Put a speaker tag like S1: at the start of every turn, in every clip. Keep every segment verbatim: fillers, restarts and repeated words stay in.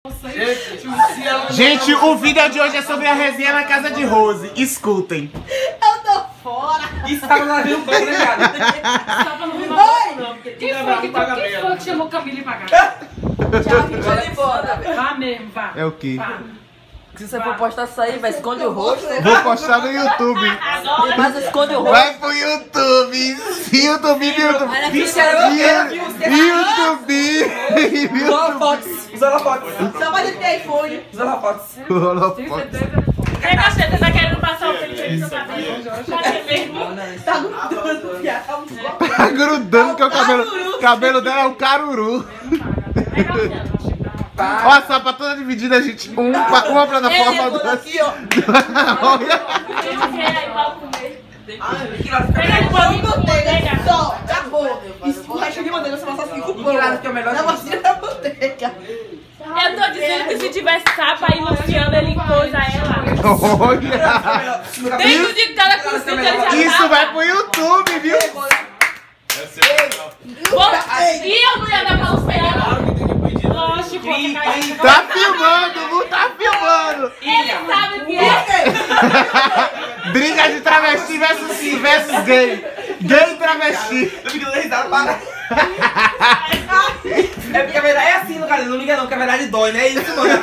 S1: Gente, o vídeo de hoje é sobre a resenha na casa de Rose. Escutem.
S2: Eu tô fora.
S3: Isso tava lá vindo banco, né, cara?
S2: Só pra não vir embora, não. Quem foi que, quem foi que chamou Camila pra cá?
S4: Tchau, gente, vai embora.
S2: Vá mesmo, vá.
S1: É o quê?
S2: Vá.
S4: Se você for postar isso aí, vai esconde o rosto.
S1: Vou postar no YouTube.
S4: Mas esconde o rosto.
S1: Vai pro YouTube. YouTube, YouTube.
S3: Vixe, era eu,
S1: YouTube.
S3: Usando fotos. Usando fotos.
S2: Só pra ter iPhone.
S3: Usando fotos.
S2: Tem certeza? É, cachê, você tá querendo passar o tempo no seu cabelo? Cadê mesmo? Tá grudando, viado.
S1: Tá grudando que é o cabelo. O cabelo dela é o caruru. Ó, a sapa toda dividida, gente. Um, pra- uma plataforma, duas.
S4: Aqui, ó.
S1: Olha.
S2: Pega de bolinho, pega.
S5: Só, acabou. Escorrecha de maneira, você vai só cinco pão.
S3: Claro que é o melhor
S5: Na vacina da manteiga.
S6: Eu tô dizendo que se tivesse sapa aí, Luciano, ele coisa ela.
S1: Olha.
S6: Dentro de cada cozinha ele já
S1: Isso
S6: tava.
S1: vai pro YouTube, viu?
S6: Bom, e eu não ia dar pra Luciano? Lógico, você caiu.
S1: Tá filmando, não tá filmando.
S6: Ele sabe o que é.
S1: Briga de travesti versus, versus gay. Gay e travesti.
S3: Eu fico dando risada para. É porque a verdade é assim, cara. Não liga não, que a verdade dói, né? Isso, mano.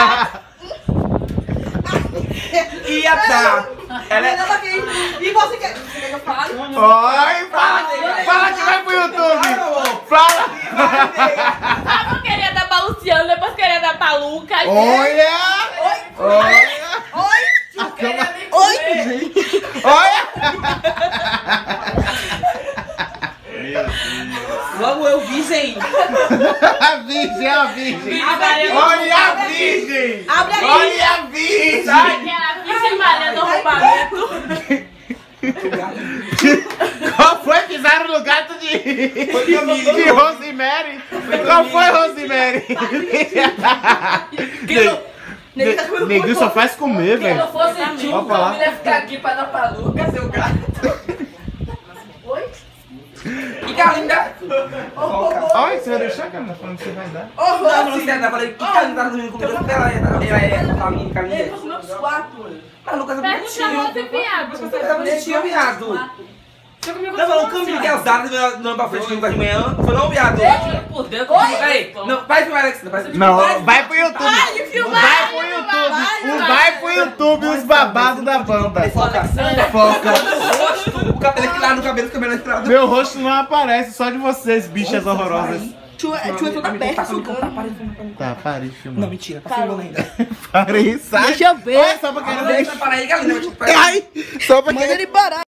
S3: E a tá. Ela é.
S5: E você quer, você quer que eu fale?
S1: Oi, fala, fala que vai pro YouTube. Fala.
S6: Ah, eu queria dar pra Luciano, depois queria dar pra Lucas.
S1: Olha. Olha.
S5: Oi?
S1: A cama...
S5: Oi?
S1: Gente. Olha.
S3: Logo eu vi, gente.
S1: A virgem, a virgem.
S6: Maria
S1: Olha a virgem.
S5: Abre aí.
S1: Olha a virgem.
S6: Aquela Virgem Maria do roubamento.
S1: Qual foi? Pisaram no gato de, de Rosemary? Qual foi, Rosemary? Ne- Neguinho só faz comer,
S4: Se eu
S1: velho.
S4: fosse tio,
S1: Pode
S4: o
S1: falar.
S4: Camila ia ficar aqui pra dar pra Lucas, seu gato.
S3: E Carlinda.
S1: Olha, você vai deixar, cara? Falando que você vai dar.
S3: Não, não, você eu falei que Carlinda tá dormindo comigo. Porque ela é. Ela é. Carlinda, Carlinda. Mas Lucas é
S6: Pergunta a moça, viado.
S3: Você tá bonitinho, viado. Não, falou Camila que é usado não pra frente do Lucas de manhã. Foi não, viado.
S4: Por Deus,
S3: Peraí, não, vai filmar, Alex. Vai filmar.
S1: Não, vai pro YouTube. Vai pro YouTube. Vai pro YouTube os babados da banda.
S3: Foca.
S1: Foca.
S3: O cabelo aqui lá no cabelo, o cabelo aqui lá.
S1: Meu rosto não aparece, só de vocês, bichas horrorosas.
S5: Tio é toda aberta,
S1: Tá, parei de filmar.
S3: Não, mentira, tá filmando ainda.
S1: Parei, sai.
S5: Deixa eu ver.
S1: Olha, só pra querer
S3: Deixa para aí, galera.
S1: Ai, só pra
S5: Manda
S1: querer
S5: ele parar.